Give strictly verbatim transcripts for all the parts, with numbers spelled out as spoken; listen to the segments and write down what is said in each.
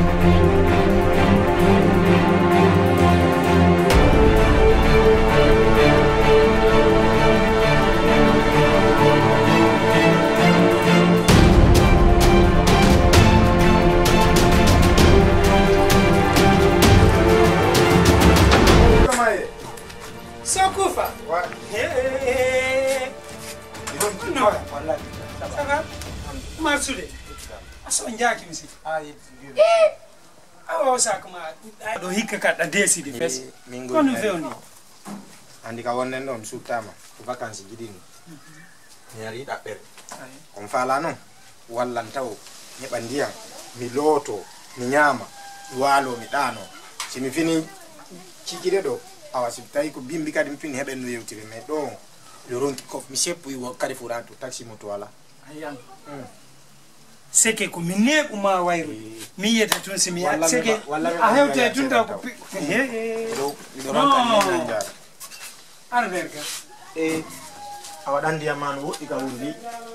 Sokufa. Ouais. Eh. Non. Wallahi. Ça va? Marsude. Aso njaki misi. Ah, Awo sa kuma do hikka kadda desidi fes. Kono fewni. Andi ka wonnen don sutama vacances jidini. Mi ari da ber. On fala non. Wallan taw nyeba ndiyam mi loto mi nyama walo mi dano. Si mi fini cikire do awasi tay ko bimbi kadi mi fini heben no yewtire me do yo ronki kof mi seppu wo kadi furato taxi moto wala. Ayan. Seke ko minne ko ma wayru mi yeta tun simi seke a hewte tun da ko he he do do ranka ni nanja arberga e awadan dia man wodi ka wundi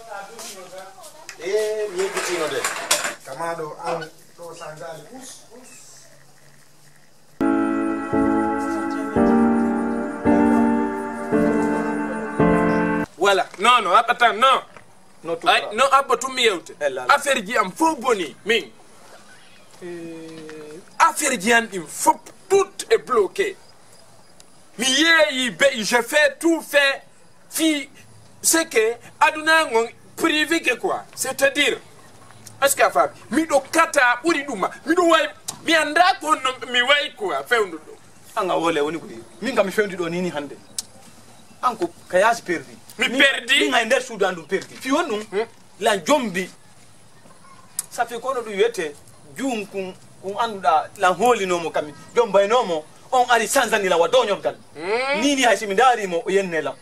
e mi yekitino de kamado an do sangali us voilà non non attends non no tu ay no abba tum yewte affaire ji am fo boni min euh affaire ji an im fop tout est bloqué mi yeyi be je fais tout fait fi c'est que aduna ngon privé que quoi c'est-à-dire est-ce que fa mi do kata buri duma mi do way mi anda ko no mi way quoi fewndu do anga wole woni ko min kam mi fewndi do nini hande anko kayas perdi mi perdi mi ngay nder soudan dum perdi fi wonu la jombi ça fait kono du yete jum kun kun anduda la holino mo kam jombay no mo on ari sanzani la wadonyo dal nini hay simindari mo yennela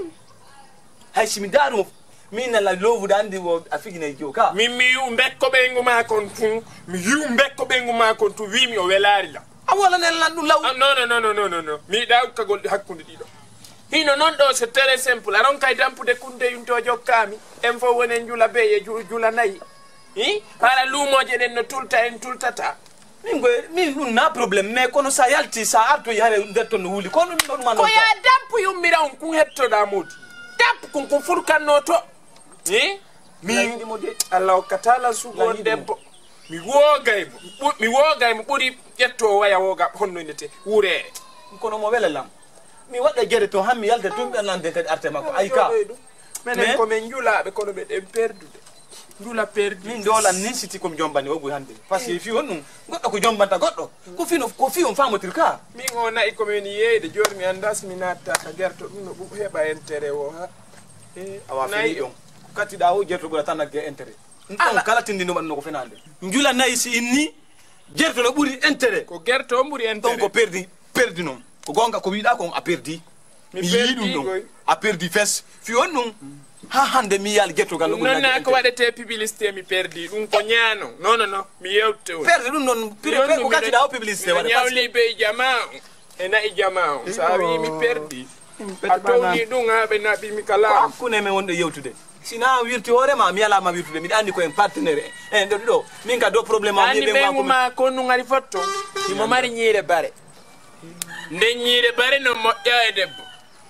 hay simindari mo min la lovu dandi wo afigine joka mi mi mbekko be nguma kon tun mi yu mbekko be nguma kon tu wi mi o welari la awala nen landu law non non non non non non mi daw kagol hakkunde dido hino non do c'est très simple aron kay dampude kunde yunto jokkami en fo wonen jula be e jula nayi hi para lumoje den no tulta en tultata min go min dun na problème mais kono sa yalti sa arto yare detto no wuli kono non man ko ya dampu yummira on kun hetto da modi dampu kun kun furkanno to hi mi Allah katala sugo debbo mi wogay mi wogay mo buri jetto waya woga honno nete wurere kono mo welelam mi wadda jere to hammi yalde tum be nande kadi arte makko ay ka menen ko men julaabe kono be dem perdude jula perdi min dola nin siti ko jombani wogu hande parce que fi wonnum goddo ko jombanta goddo ko fi no ko fi on famotir ka mi ngona e ko men yeede jor mi andas mi natta ka gerto dum no bu heba intérêt wo ha e awa fi don kati da o gerto bura tan ak intérêt on kala tindi no banno ko fenande jula nay si inni gerto no buri intérêt ko gerto buri intérêt donc ko perdi perdi non ko gonga ko wiida ko a perdi mi yidum don a perdi fes fi wonnum ha hande mi yal getto gal non na ko wadete publicité mi perdi dum ko nyaano non non non mi yewte on perdi dum non pire ko kati da o publicité wada nyawli be jamaa e na e jamaa sa wi mi perdi atoni dum ha be na bi mi kala ko ne me wonde yewtude sina wirti hore ma mi ala ma wirtude mi andi ko en partenaire en do do min ka do problème am ni be ko ma ko nu ngari fotto mi mo mari nyire bare nde nyire bare no mo yae debbo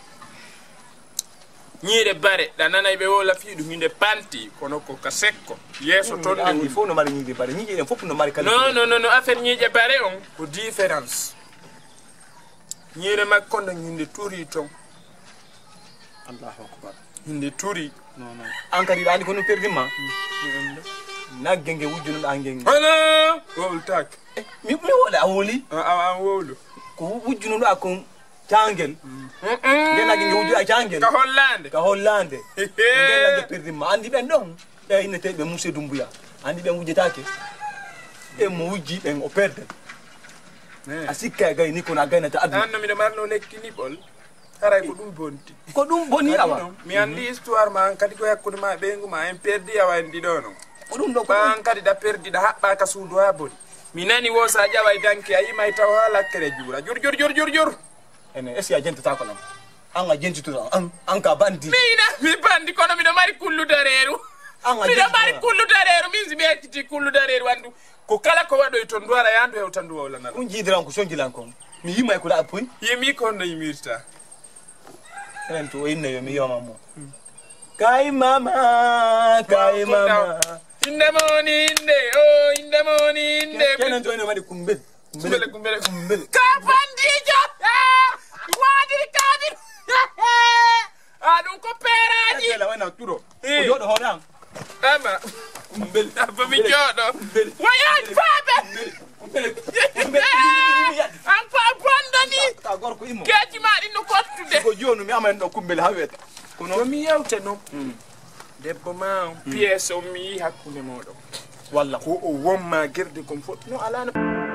nyire bare da nana be wola fiidu minde panti kono ko ka sekko yeso tonde il faut no mari nyire bare nyire fop no mari kala non non non affaire nyije bare on ko différence nyire makko no nyinde turi ton Allahu akbar nyinde turi non non ankari dani ko no perdi ma na genge wujunu da genge hala wol tak mi mi wola awoli a wolo ko wujunu da ko tangel ngena genge wuju a tangel ka hollande ka hollande ngena ge perdi ma andi ben don e ine te be musse dumbuya andi ben wujitake e mo wuji ben o perde asika ga ni ko na ga na ta adu anno mi do marno lekki ni bol haray ko dum bonti ko dum boni awa mi andi histoire ma kadi ko yakkude ma be nguma en perdi awa ndi do non ko dum do ko ban kadi da perdi da habba ka suudu ha boni mi nani wo sa jawa danki ayi may taw hala kere jura jur jur jur jur jur ene esi agent ta ko nam an agent to an an ka bandi mina mi bandi kono mi do mari kullu dareru mi do mari kullu dareru min zibe kiti kullu dareru wandu ko kala ko wado ton duara yandu e tan duwa wala un jidiran ko sonjilan ko mi yima ko da puy yimi ko no yimirta en to inne yo mi yoma mo kay mama kay mama inde moni inde oh inde moni inde kenen to ene madi kumbel kumbele kumbele kumbel ka bandijo wadi kadir adu ko peraji la wana turo ko jodo hodam ama kumbel fa mi jodo waya fabe kumbel kumbel an fa bondani ka gorko imo keji ma di no kottude ko jonu mi amane do kumbel haweta kono mi yewte no debbo ma pièce o mi hakkunde modo walla ko o womma gerde kom fot no alana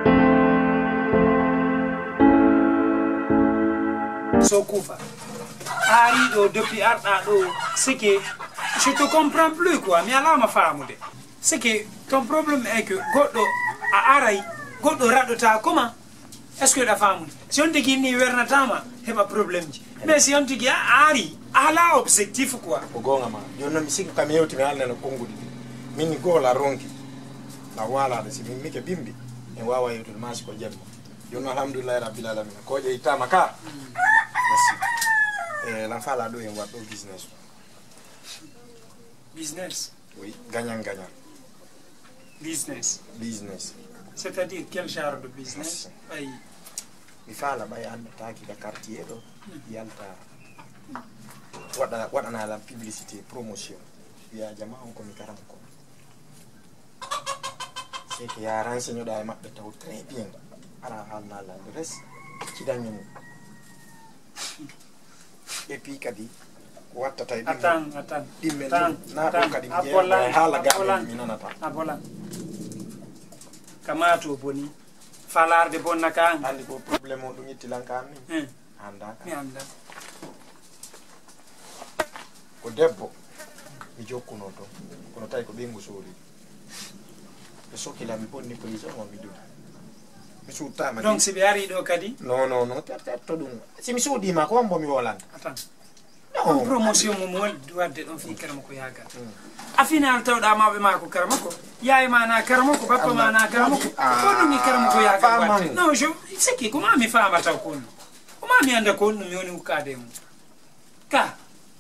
so kufa ari do depuis arda do c'est que je te comprends plus quoi mi ala ma faamude c'est que ton problème est que goddo a aray goddo radota comment est-ce que da faamude si on tigi ni wernatama heba problème ji mais si on tigi ari ala objectif quoi ko gonga ma jonna mi sigi kam yewti mi alna no kongudi min ni gola ronki la wala de si mi mike bimbi en wawa yewtude mas ko jemma jonna alhamdulillah rabbil alamin ko je itama ka merci eh la fala do en waddo business business oui gagnant gagnant business business c'est-à-dire quel genre de business ay mi fala bay anda taki da quartier do yalta wada wada na la publicité promotion ya jama on ko mi karam ko c'est que ya renseigno da mabbe taw très bien ara halna la le reste ci dañu et puis kadi watta tay attends attends dimme attends na do kadi mi abolan hala gabe mi nanata abolan kamato boni falarde bonna kan andi ko problème o dum yitti lankam ni hmm anda mi anda ko debbo mi jokkuno to kono tay ko bengu sori e sokila mi bonni police o mi do mi suuta ma donc si be ari do kadi non non non tata to dum si mi suudi ma ko mbo mi wolan attends on promotion mo mo wadde don fi karama ko yaga a final tawda mabbe mako karama ko yaay mana karama ko bappa mana karama ko ko dum ni karama ko yaga wadde non je c'est que comment mi fama taw ko comment mi anda ko mi woni ukade mo ka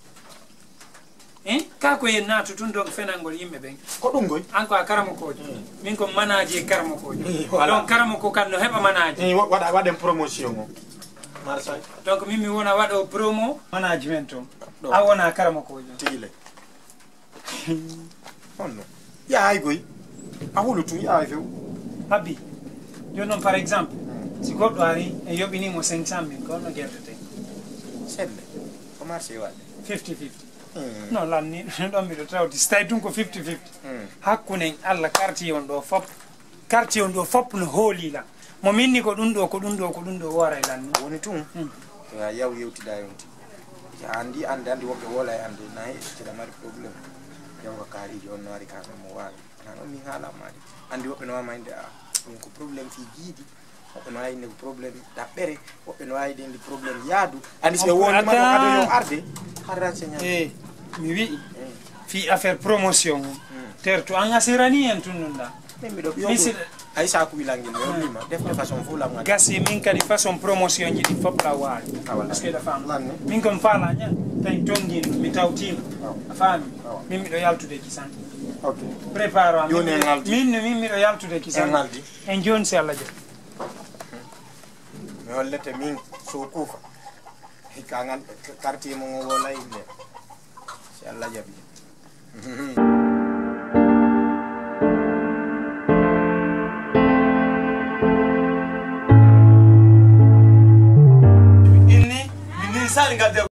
eh ka ko yen natu tun donc fenangol yimbe ben ko dum goy an ko karama ko min ko manaje karama ko donc karama ko kan no heba manaje ni wada wada promotion mo marsa donc mimi wona wado promo management o a wona karama ko tile onno ya ay goy a hulu tu ya ay few habi yo non par exemple si goddo ari e yobini mo cinq cent mille ko no gerdete selle ko marché wade fifty fifty no lanni don mi do tawti stay dun ko fifty fifty hakkunen alla quartier on do fop quartier on do fop no holila mo minni ko dun do ko dun do ko dun do wara lanni woni tun to ya yaw yewti da yonti ya andi andi andi wobe wola andi nay ci da mari problem yaw ka kari on no ari ka mo wala nan mi hala mari andi wobe no ma inde a ko problem fi gidi wobe no ay ne problem da bere wobe no ay de problem yaadu andi se woni ma ko ado yo arde harra senya eh mi wi fi affaire promotion terto an asirani en tununda mi do yo ay sa ku wilangi no mi ma def de façon vola ma gasi min kadi façon promotion ji di fop la waali parce que da fam min kom fala nya tay tongi mi tawtim afami min mi do yaltude ki san ok prépare Joni en haldi. min min mi do yaltude ki san En haldi. en jon se Allah je mi hollete min so kufa hikangal quartier mo wala inde si Allah jabi inni min sal ngal